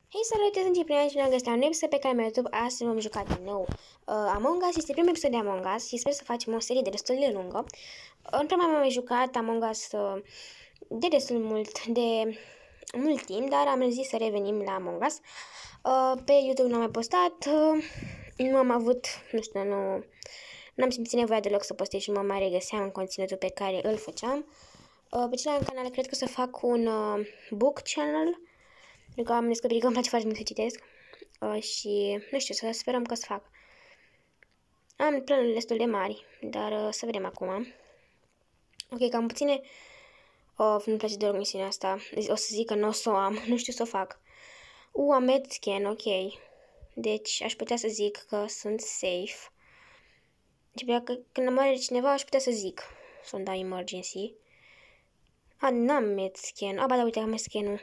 Hei, salut, eu sunt Ciprian și ne-am găsit la un episod pe care mi-a YouTube. Astăzi vom juca din nou Among Us. Este primul episod de Among Us și sper să facem o serie de destul de lungă. În prima m-am mai jucat Among Us de destul mult timp, dar am zis să revenim la Among Us. Pe YouTube n-am mai postat, nu am avut, nu știu, n-am simțit nevoia deloc să postez și mă mai regăseam în conținutul pe care îl făceam. Pe celălalt canal cred că să fac un book channel, pentru că am descoperit că îmi place foarte mult să citesc și nu știu, să sperăm că să fac. Am planuri destul de mari, dar să vedem acum. Ok, cam puține. Nu-mi place deloc misiunea asta. O să zic că nu o să o am, nu știu să o fac. Am medscan, ok. Deci aș putea să zic că sunt safe. Deci că când moare cineva aș putea să zic. Să-mi dau emergency. N-am medscan. Ba da, uite, am medscan-ul.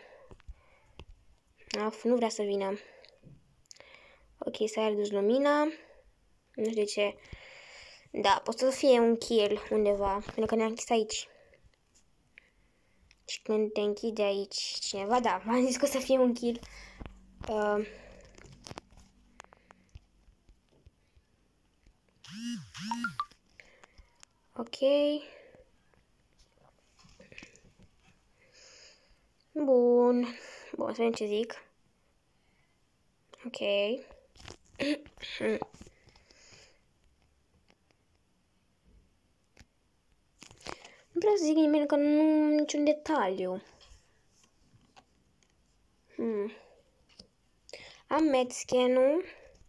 Nu vrea să vină. Ok, s-a redus lumina. Nu știu de ce. Da, pot să fie un kill undeva, pentru că ne-am închis aici. Și când te închide aici cineva, da, v-am zis că o să fie un kill. Ok. Bun. Bun, să vedem ce zic. Ok. Nu vreau să zic nimic, că nu am niciun detaliu. Am medscan-ul.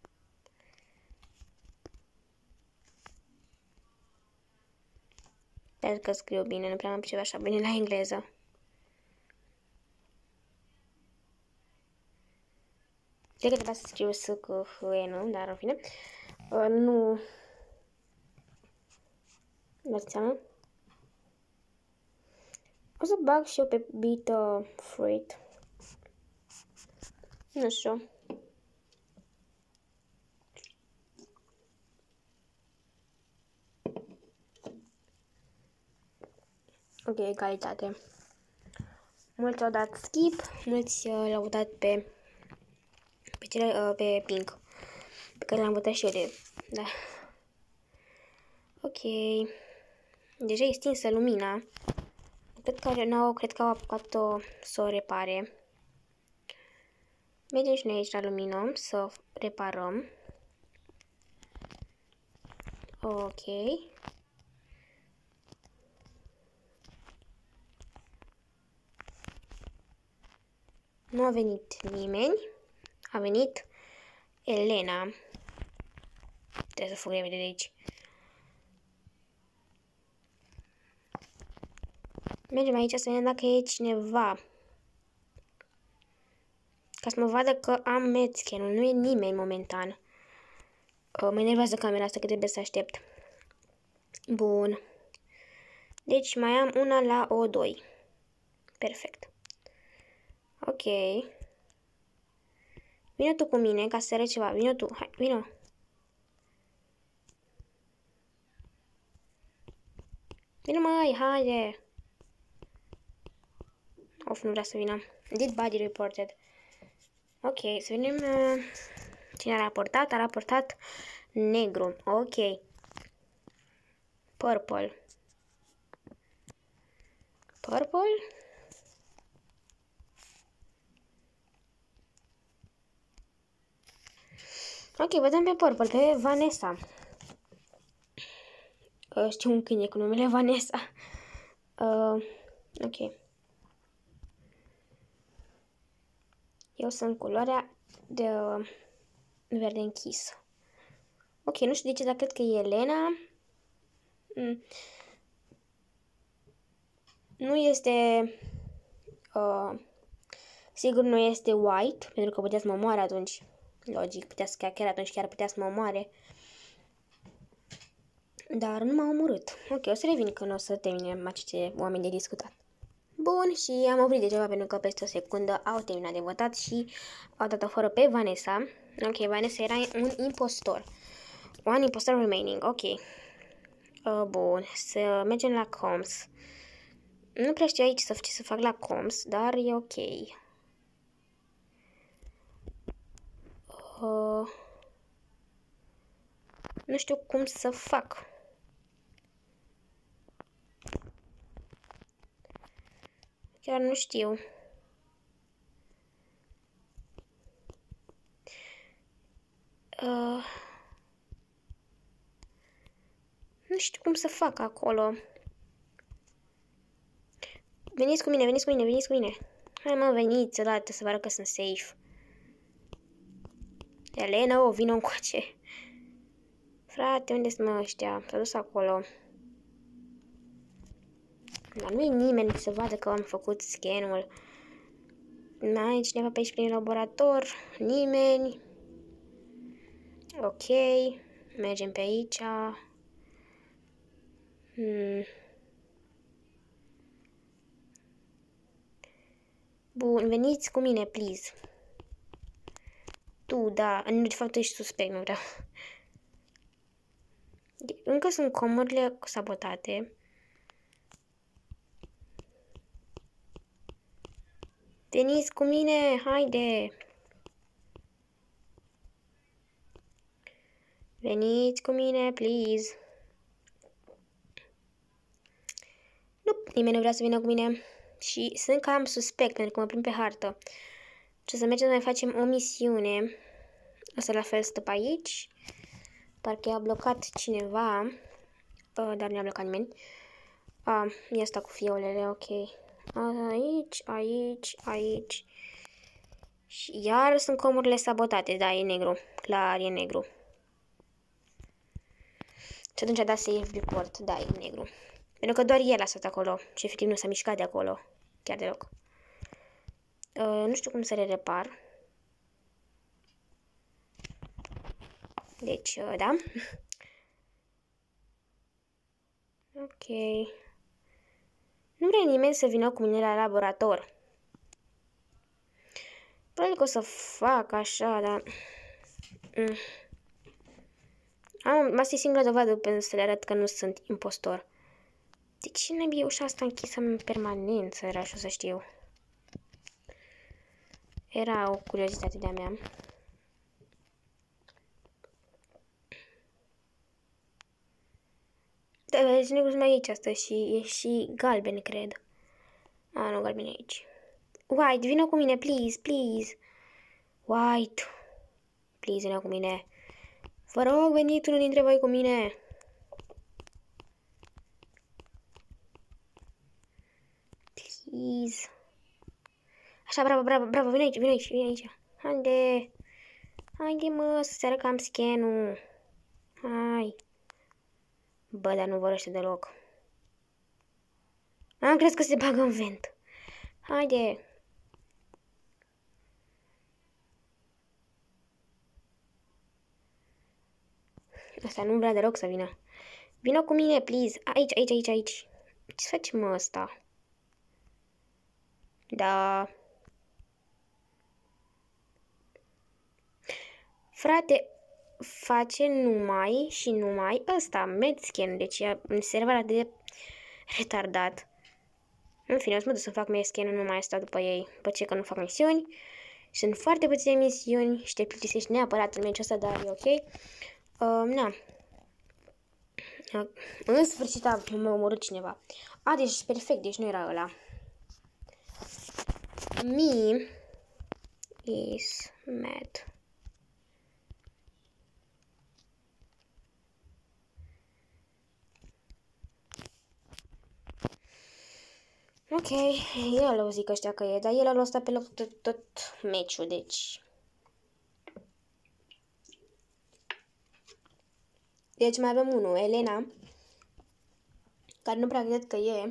Sper că scriu bine, nu prea am ceva așa bine la engleză. Cred că trebuia să scriu S-C-H-E-N, dar în fine. Nu. Dați seama. O să bag și eu pe bit fruit. Nu știu. Ok, egalitate. Mulți au dat skip, mulți l-au dat pe pink. Pe care l-am votat și eu da. Ok. Deja e stinsă lumina. Cred că au apucat-o să o repare. Mergem și noi aici la lumină să reparăm. Ok. Nu a venit nimeni. A venit Elena. Trebuie să fug repede de aici. Mergem aici să vedem dacă e cineva. Ca să mă vadă că am medscan-ul. Nu e nimeni momentan. Mă enervează camera asta că trebuie să aștept. Bun. Deci mai am una la O2. Perfect. Ok. Vino tu cu mine ca să arăt ceva. Vino tu. Hai, vino. Vino mai, haide. Of, nu vrea să vină. Did body reported. Ok, să vedem cine a raportat. A raportat negru. Ok. Purple. Purple? Ok, vedem pe Purple, pe Vanessa. Știu un câine cu numele Vanessa. Ok. Eu sunt culoarea de verde închis. Ok, nu știu de ce, dar cred că e Elena. Nu este... sigur nu este White, pentru că putea să mă moare atunci. Logic, putea să chiar atunci chiar putea să mă moare. Dar nu m-a omorât. Ok, o să revin când o să termine aceste oameni de discutat. Bun, și am oprit degeaba pentru că peste o secundă au terminat de votat și au dat afară pe Vanessa. Ok, Vanessa era un impostor. One impostor remaining, ok. Bun, să mergem la comms. Nu prea știu aici ce să fac la comms, dar e ok. Nu știu cum să fac. Chiar nu știu. Nu știu cum să fac acolo. Veniți cu mine, veniți cu mine, veniți cu mine. Hai mă, veniți odată să vă arăt că sunt safe. Elena, vină încoace. Frate, unde sunt mă ăștia? S-a dus acolo. Dar nu e nimeni să vadă că am făcut scanul. Mai e cineva pe aici prin laborator? Nimeni. Ok. Mergem pe aici. Bun, veniți cu mine, please. Tu, da. Nu, de fapt, ești suspect, nu vreau. Încă sunt comorile sabotate. Veniți cu mine, haide! Veniți cu mine, please! Nu, nimeni nu vrea să vină cu mine. Și sunt cam suspect, pentru că mă prind pe hartă. Ce să mergem să mai facem o misiune. O să la fel stă pe aici. Parcă i-a blocat cineva. Dar nu i-a blocat nimeni. E asta cu fiolele, ok. Aici, aici, aici. Și iar sunt comurile sabotate. Da, e negru. Clar, e negru. Și atunci a dat save report. Da, e negru. Pentru că doar el a stat acolo. Și efectiv nu s-a mișcat de acolo. Chiar deloc. Nu știu cum să le repar. Deci, da. Ok. Nu vrea nimeni să vină cu mine la laborator. Probabil că o să fac așa, dar... Asta e singura dovadă pentru să le arăt că nu sunt impostor. De ce n-ai ușa asta închisă în permanență, era și o să știu. Era o curiozitate de-a mea. Da, deci negru mai aici asta și e și galben, cred. Nu, galben e aici. White, vină cu mine, please, please. White. Please, vină cu mine. Vă rog, veniți unul dintre voi cu mine. Please. Așa, bravo, bravo, bravo, vine aici, vine aici, vine aici. Haide. Haide, mă, să-ți arăt că am scan-ul. Hai. Bă, dar nu vorbește deloc. Am crezut că se bagă în vent. Haide. Asta nu vrea deloc să vină. Vină cu mine, please. Aici, aici, aici, aici. Ce facem ăsta? Da. Frate, face numai și numai ăsta, MedScan, deci e un server de retardat. În fine, o să mă duc să fac MedScan, nu mai stau după ei, după ce că nu fac misiuni. Sunt foarte puține misiuni și te plictisești neapărat în meciul ăsta, dar e ok. Na. În sfârșit m-a omorât cineva. Deci perfect, deci nu era ăla. Me is mad. Ok, el o zic ăștia că e, dar el a luat pe loc tot meciul, deci... Deci mai avem unul, Elena, care nu prea cred că e,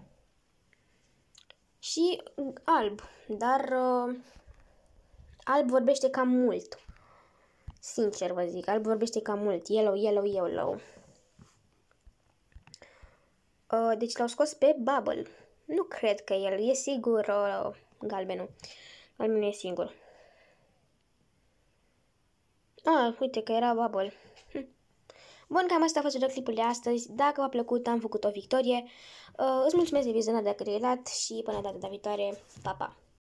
și Alb, dar Alb vorbește cam mult. Sincer vă zic, Alb vorbește cam mult, yellow, yellow, yellow. Deci l-au scos pe Bubble. Nu cred că el, e sigur galbenul. Galbenul e singur. Uite că era Bubble. Bun, cam asta a fost clipul de astăzi. Dacă v-a plăcut, am făcut o victorie. Îți mulțumesc de vizionat dacă te-ai dat și până data viitoare. Pa, pa!